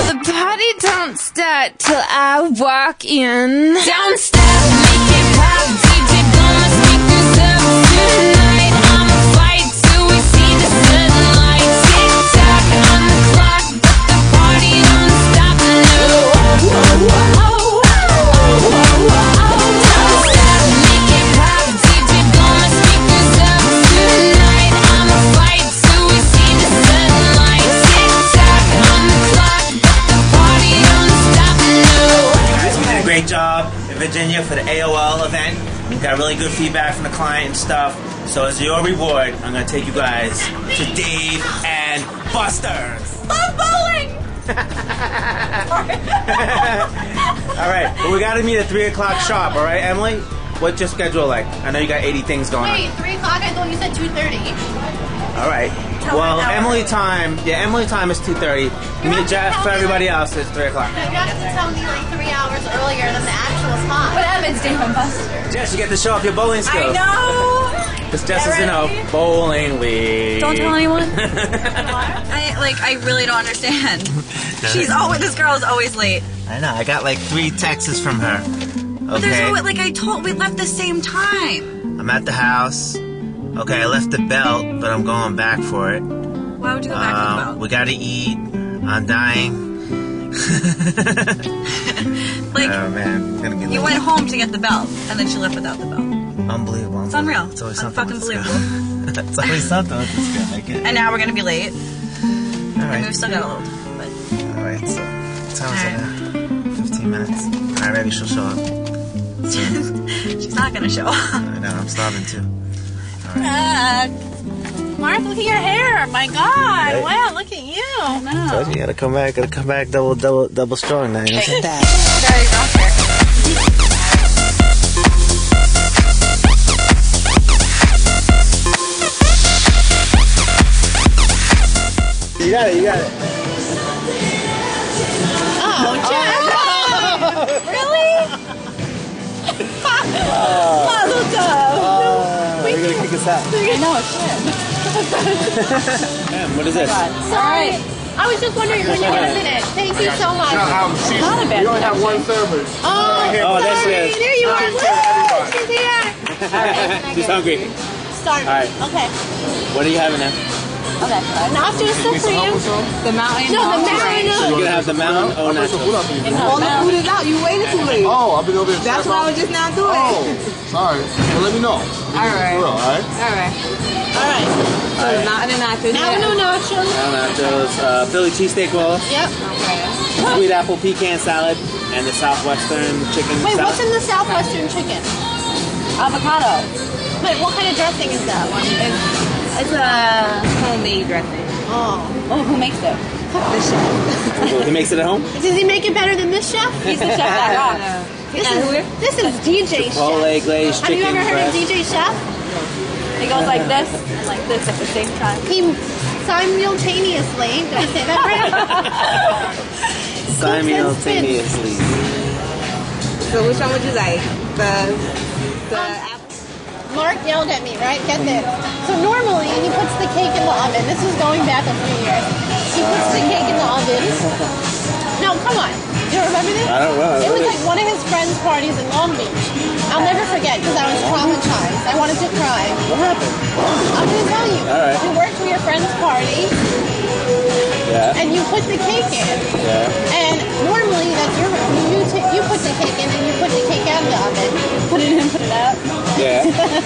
The party don't start till I walk in. Don't stop, make it pop, DJ blow my speakers up. Tonight I'ma fight till we see the sunlight. Tick tock on the clock, but the party don't stop. No. Don't stop, make it pop, DJ blow my speakers up. Tonight I'ma fight till we see the sunlight. Tick tock on the clock, but the party don't stop. No. Guys, we did a great job in Virginia for the AOL event. We got really good feedback from the client and stuff. So as your reward, I'm gonna take you guys to Dave and Buster's. Love bowling! Alright, but we gotta meet at 3 o'clock sharp, alright, Emily? What's your schedule like? I know you got 80 things going Wait, on. 3 o'clock? I thought you said 2:30. Alright. Well, Emily time is 2:30. Meet Jeff for everybody else is 3 o'clock. You have to tell me like 3 hours earlier than the actual time. What happens, Dave and Buster? Jess, you get to show off your bowling skills. I know! Because Jess is in a bowling league. Don't tell anyone. I really don't understand. This girl is always late. I know, I got like 3 texts from her. But there's no, we left the same time. I'm at the house. Okay, I left the belt, but I'm going back for it. Why would you go back for the belt? We gotta eat. I'm dying. Oh man, it's gonna be late. You went home to get the belt, and then she left without the belt. Unbelievable. It's unreal. It's always Unfucking something. believable. It's always something with this girl. I get it. And now we're gonna be late. All right. And we've still got a little time, but... Alright, so what time is it now? 15 minutes. Alright, maybe she'll show up. She's not gonna show up. I know, I'm starving too. Alright. Mark, look at your hair. My God. Right? Wow, look at you. No. Told you, gotta come back double strong now. You know what I'm saying? Very rough hair. You got it. Oh, Jeff. Really? Mazel tov. We're gonna kick us out. No, shit. Ma'am, what is this? Sorry. I was just wondering when you get a minute. Thank you so much. Not a bad You only have one server. Oh, there she is. there you are. Woo, she's here. She's hungry. Start. All right. Okay. What are you having now? Oh, that's fine. Nachos Supreme. The mountain. No, the marinara. You're gonna have the mountain or nachos? All the food is out. You waited too late. Oh, I've been over there. That's what I was just now doing. Oh, sorry. Well, let me know. All right. All right. All right. All right. So not in the nachos. Now no nachos. Nachos, Philly cheesesteak roll, Yep. sweet apple pecan salad, and the southwestern chicken Wait, salad. what's in the southwestern chicken? Avocado. But what kind of dressing is that one? It's a homemade dressing. Oh. Oh, who makes it? The chef. He makes it at home? Does he make it better than this chef? He's the chef that rocks. This is DJ Chipotle Chef. glazed Have you chicken ever heard of breast. DJ Chef? He goes like this and like this at the same time. He simultaneously, did I say that right? Simultaneously. So which one would you like? The apple. Mark yelled at me, right? Get this. So normally he puts the cake in the oven. This is going back a few years. He puts the cake in the oven. No, come on. You don't remember this? I don't know. It was like one of his friends' parties in Long Beach. I'll never forget because I was traumatized. I wanted to cry. What happened? I'm going to tell you. All right. You worked for your friend's party Yeah. and you put the cake in. Yeah. And normally that's your you put the cake in and you put the cake out of the oven. Put it in, put it out. Yeah.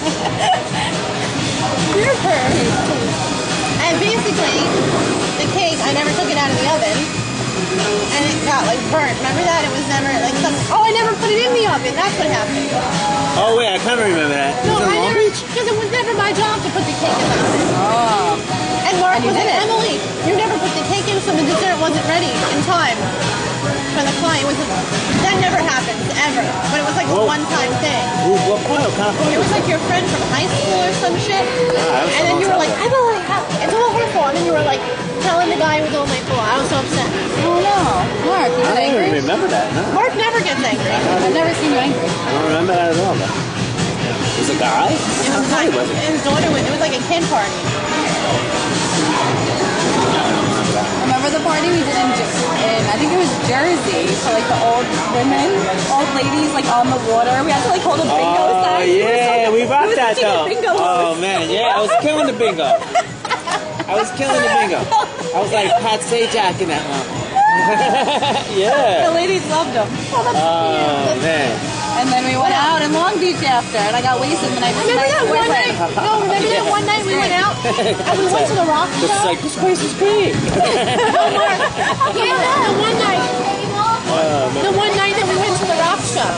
Your turn. And basically, the cake, I never took it out of the oven. And it got like burnt. Remember that? It was never like some. Oh, I never put it in the oven. That's what happened. Oh wait, I kind of remember that. No, Was it I Long never. Beach? Because it was never my job to put the cake in the oven. Oh. And Mark was like, Emily, you never put the cake in, so the dessert wasn't ready in time for the client. That never happens ever. But it was like a one-time thing. What kind of It was like your friend from high school or some shit. that was And then a you long were like, time I believe it's all her fault. And then you were like telling the guy who was all late for. I was so upset. Oh no. Mark, you I get don't angry? even remember that. No. Mark never gets angry. I've never seen you angry. I don't remember that at all. Though. Was it a guy? It How was funny like, was it? his daughter was. It was like a kid party. Remember the party we did in I think it Jersey for like the old women, old ladies like on the water. We had to like hold a bingo sign. Oh yeah, we rocked that such a though. bingo Oh horse. man, yeah, I was killing the bingo. I was killing the bingo. I was like Pat Sajak in that one. The Yeah. ladies loved them. Oh man. And then we went out in Long Beach after, and I got wasted the night before. Remember that one night? No, remember that one night we went out and we went to the rock show? It's like this place is great. Yeah, the one night. The one night that we went to the rock show.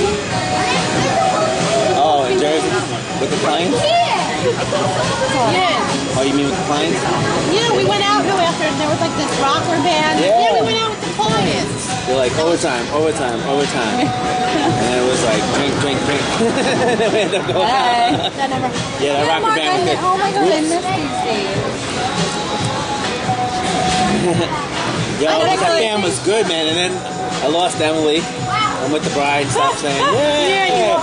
Oh, in Jersey with the clients? Yeah. Oh, you mean with the clients? Yeah, we went out after there was like this rocker band. Yeah. Yeah, we went out with the clients. They're like overtime. And then it was like drink. Then we had to go out. That never. Yeah, that rocker band was good. Oh my god, I missed these days. Yo, that band was good, man. And then I lost Emily. I'm with the bride and stuff saying, yeah.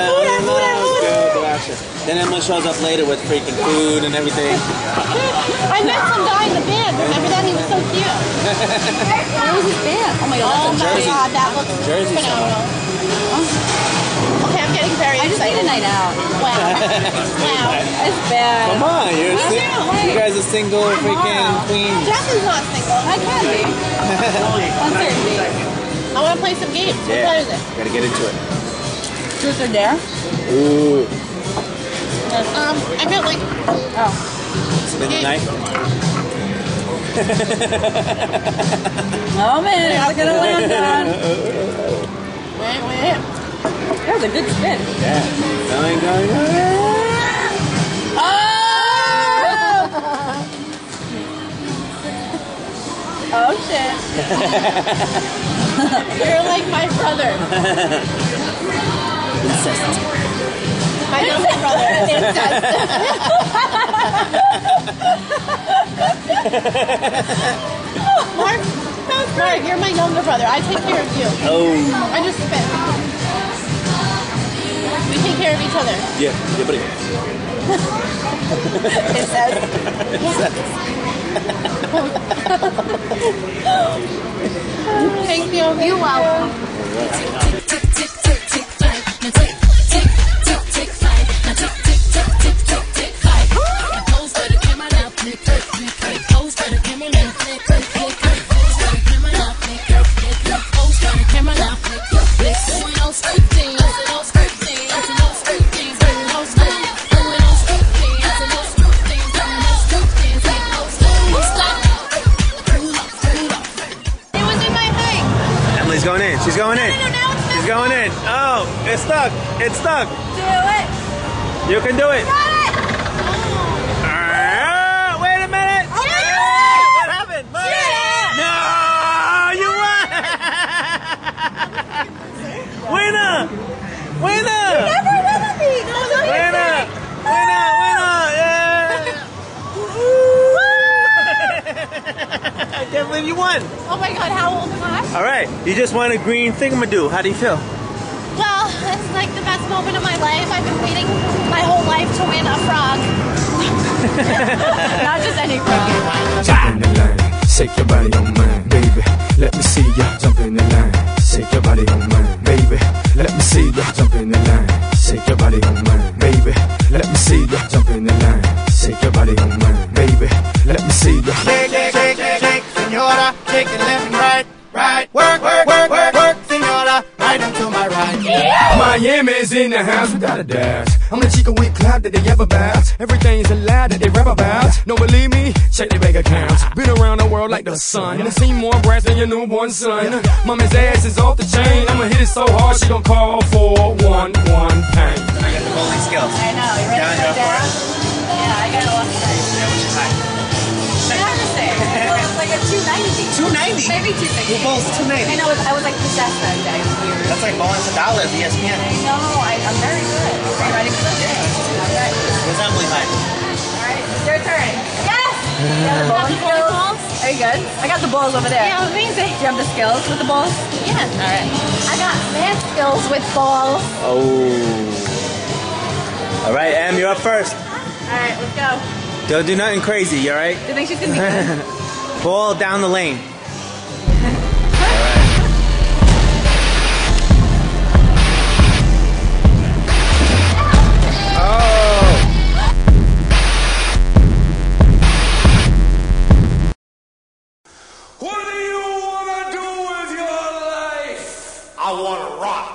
Then Emily shows up later with freaking food and everything. I met some guy in the band. Remember that? He was so cute. Where was his band? Oh my god, Oh that's my Jersey. god, that looks Jersey phenomenal. Okay, I'm getting very I just need a excited. night out. Wow. It's bad. Come on, you guys are single freaking queens. Jeff is not single. I can be. On certain days. I want to play some games. What Yeah, time is it? gotta get into it. Truth or dare? Ooh, I felt like spend the night. Oh man, how's it gonna land on? wait. That was a good spin. Yeah, going. Oh shit. You're like my brother. My younger brother. Mark, you're my younger brother. I take care of you. Oh, I just spit. We take care of each other. yeah, buddy. It says. Thank you. You're welcome. Emily's going in. She's going in. She's going in. Oh, it's stuck. It's stuck. Do it. You can do it. Got it. Wait a minute. Oh my God. What happened? What? Yeah. No, you won. Winner. Winner. Never win with me. No, no, Winner. Yeah. I can't believe you won. Oh my god, how old am I? All right, you just won a green thingamadoo. How do you feel? Well, it's like the best moment of my life. I've been waiting my whole life to win a frog. Not just any frog. Jump in the line, shake your body on mine, baby. Let me see ya jump in the line, shake your body on mine, baby. Let me see ya jump in the line, shake your body on mine, baby. Let me see ya jump in the line, shake your body on mine, baby. Let me see ya. Shake, senora, shake it left and right, right. Work, senora, right into my right. Miami's in the house, we got a dash. I'm the chica with clout that they ever bout. Everything's a lie that they rap about. Don't believe me? Check their bank accounts. Been around the world like the sun. Seen more brass than your newborn son. Mama's ass is off the chain. I'ma hit it so hard she gon' call for one pain. I got the bowling skills. I know. You ready Down, to you're go up for down? it? Yeah, I got a lot to say. Yeah, what's your height? Hard to say. It's like a 290. 290. Maybe 260. Who bowls 290? I know. I was like possessed that day. It was weird. That's like bowling for $1 at ESPN. No, I'm very good. Are you ready for this? I'm ready. Where's Emily height? Alright, it's your turn. Yes! You have the bowling skills? Are you good? I got the balls over there. Yeah, amazing. Do you have the skills with the balls? Yeah. Alright. I got math skills with balls. Oh. All right, Em, you're up first. Alright, let's go. Don't do nothing crazy, all right? Do you think she's gonna be good? Ball down the lane. Alright. I want to rock.